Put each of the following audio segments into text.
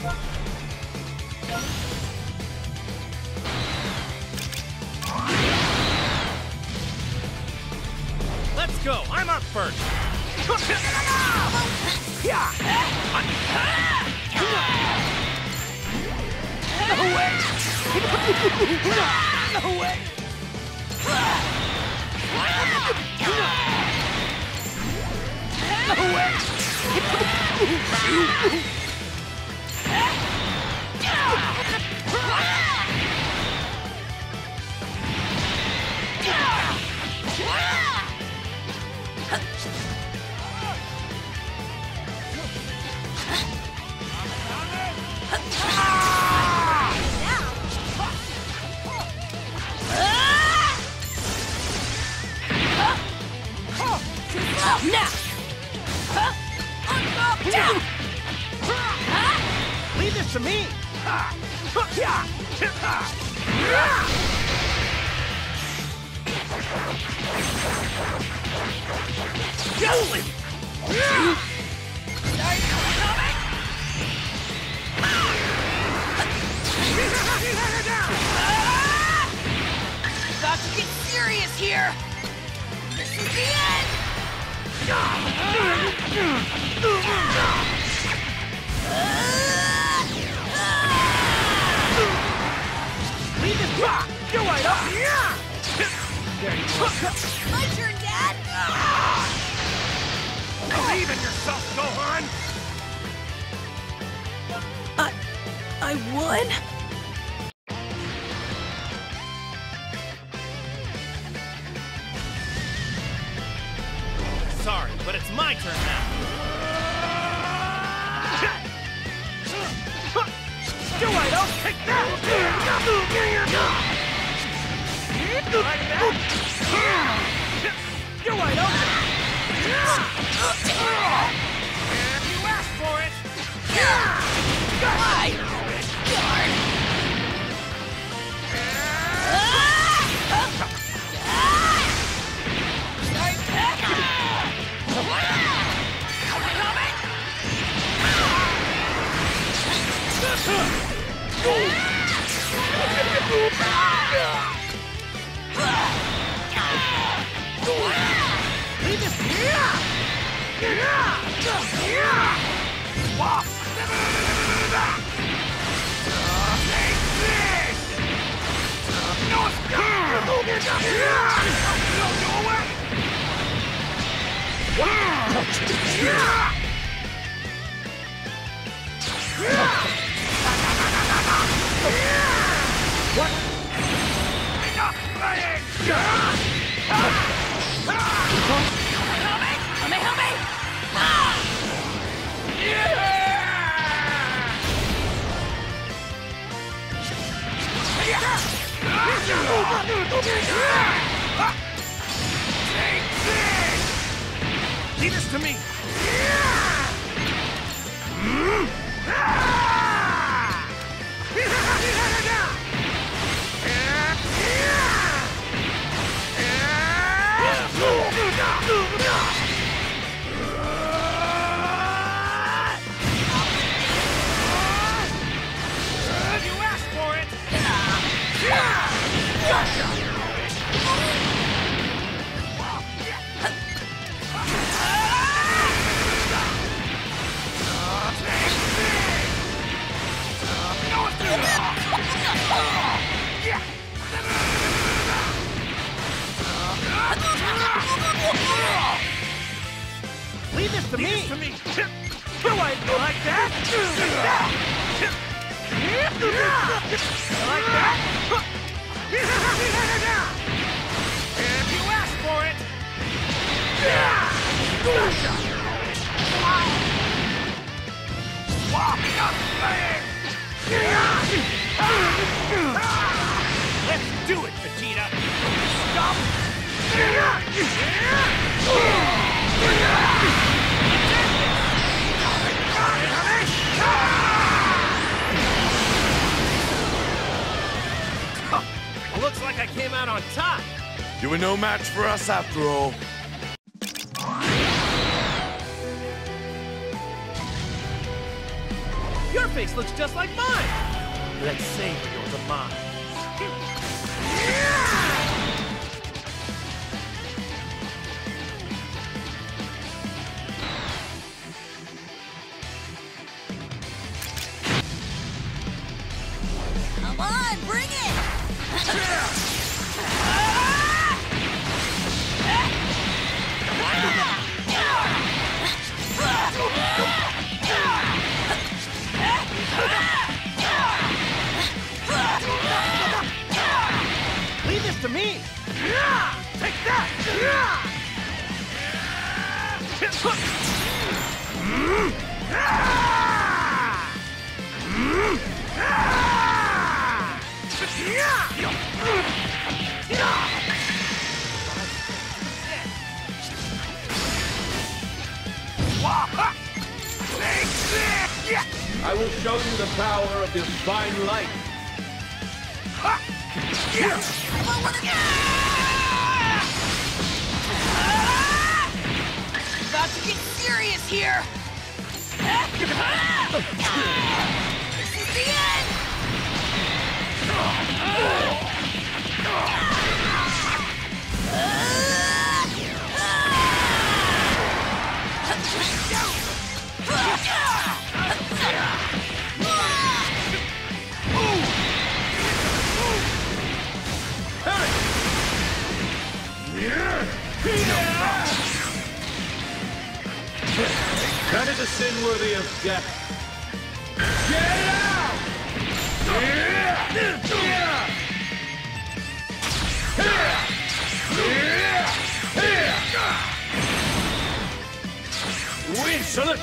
Let's go! I'm up first! No way! No way! No way! Leave this to me! Holy! About to get serious here! This is the end! Leave this rock! You're right up! There you go. My turn, Dad! Believe in yourself, Gohan! I won? Sorry, but it's my turn now. You're right, I'll take that! Like that? You're right, I'll and you asked for it! Why? Leave this here! Swap! Take this! No, it's gone! No, go away! What? Enough playing! Help me! Take this! Leave this to me! You asked for it! Leave this to me! You like that? Like that? If you asked for it! Swapping up playing! Let's do it, Vegeta! Stop! Looks like I came out on top! You were no match for us after all. You're face looks just like mine. Let's savor your demise. Come on, bring it! Leave this to me. Take that. I will show you the power of this divine light. About to get serious here. This is the end. That is a sin worthy of death. Get out! Insolent!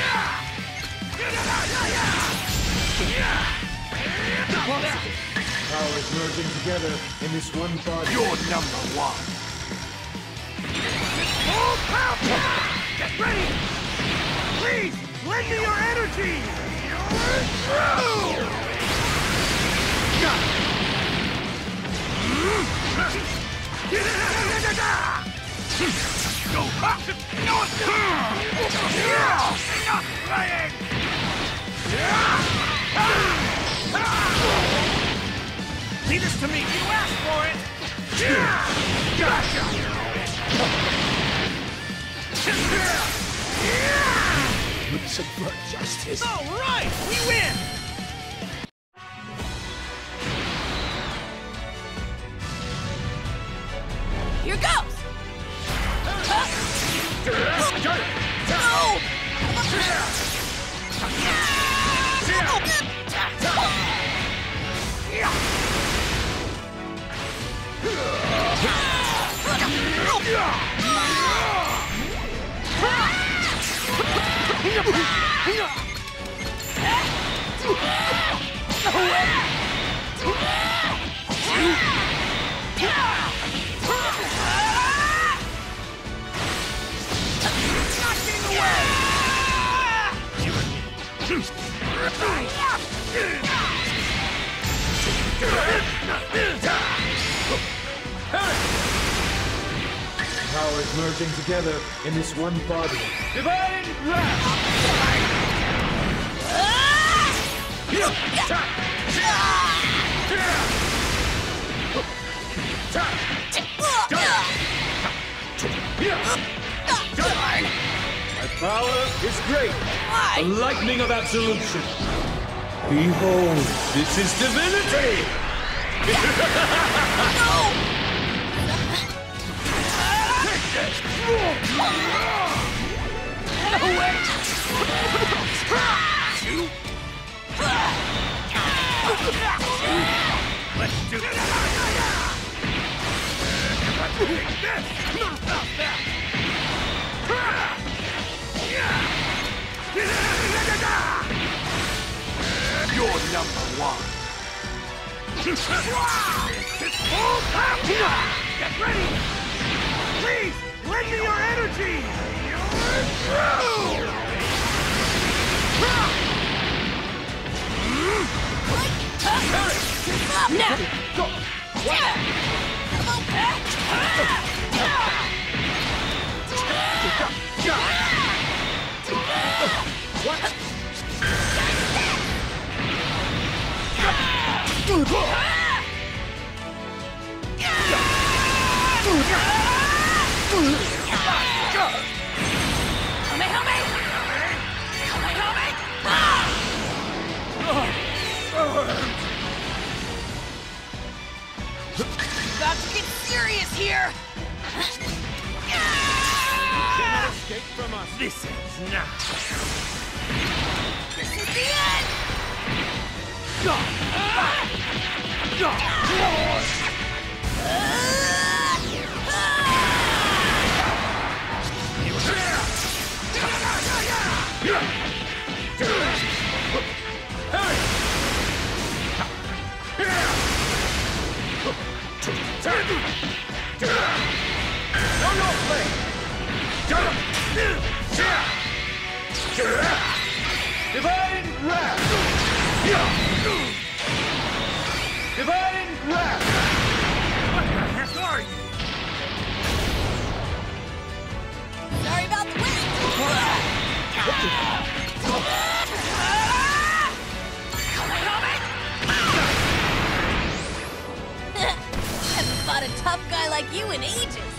Powers merging together in this one body. You're number one. Full power! Get ready! Please, lend me your energy! Go up! Enough playing! Leave this to me! You asked for it! Gotcha! Subvert justice. All right! We win! Here goes! Powers merging together in this one body. Divine wrath! My power is great. The lightning of absolution. Behold, this is divinity! Let's do this! You're number one. It's full power! Get ready! Please, lend me your energy! Now! About to get serious here! Cannot escape from us. This ends now. This is the end! Divine Wrath! Divine Wrath! What the heck are you? Sorry about the wind. Haven't fought a tough guy like you in ages.